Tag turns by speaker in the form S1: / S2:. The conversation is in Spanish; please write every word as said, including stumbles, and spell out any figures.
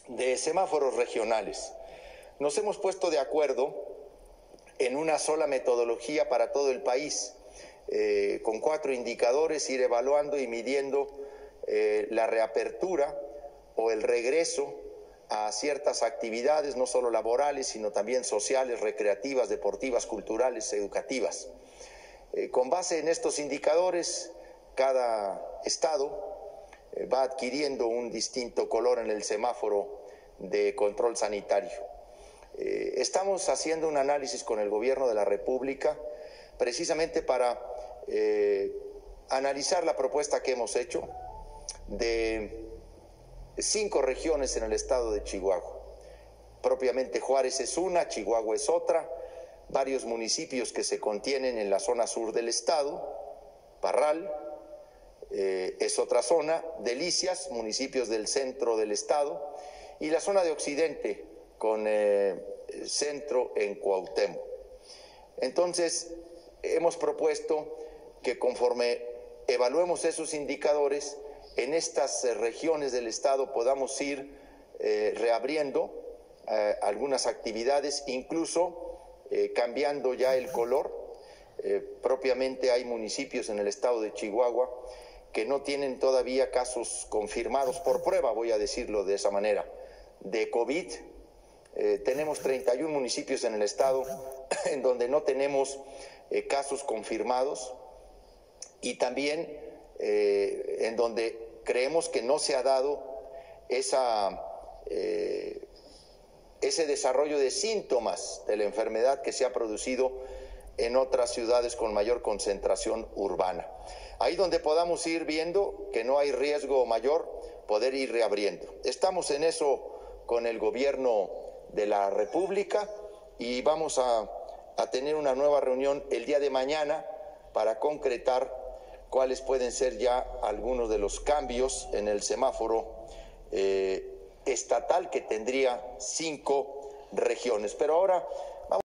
S1: de semáforos regionales. Nos hemos puesto de acuerdo en una sola metodología para todo el país, eh, con cuatro indicadores, ir evaluando y midiendo eh, la reapertura o el regreso a ciertas actividades, no solo laborales, sino también sociales, recreativas, deportivas, culturales, educativas. Eh, con base en estos indicadores, cada estado eh, va adquiriendo un distinto color en el semáforo de control sanitario. Eh, estamos haciendo un análisis con el Gobierno de la República precisamente para eh, analizar la propuesta que hemos hecho de cinco regiones en el estado de Chihuahua. Propiamente Juárez es una, Chihuahua es otra, varios municipios que se contienen en la zona sur del estado, Parral eh, es otra zona, Delicias, municipios del centro del estado, y la zona de Occidente con eh, centro en Cuauhtémoc. Entonces, hemos propuesto que conforme evaluemos esos indicadores, en estas eh, regiones del estado podamos ir eh, reabriendo eh, algunas actividades, incluso eh, cambiando ya el color. Eh, propiamente hay municipios en el estado de Chihuahua que no tienen todavía casos confirmados por prueba, voy a decirlo de esa manera, de COVID. Eh, tenemos treinta y un municipios en el estado en donde no tenemos eh, casos confirmados, y también eh, en donde creemos que no se ha dado esa, eh, ese desarrollo de síntomas de la enfermedad que se ha producido en otras ciudades con mayor concentración urbana. Ahí donde podamos ir viendo que no hay riesgo mayor, poder ir reabriendo. Estamos en eso con el Gobierno de la República y vamos a, a tener una nueva reunión el día de mañana para concretar cuáles pueden ser ya algunos de los cambios en el semáforo eh, estatal, que tendría cinco regiones. Pero ahora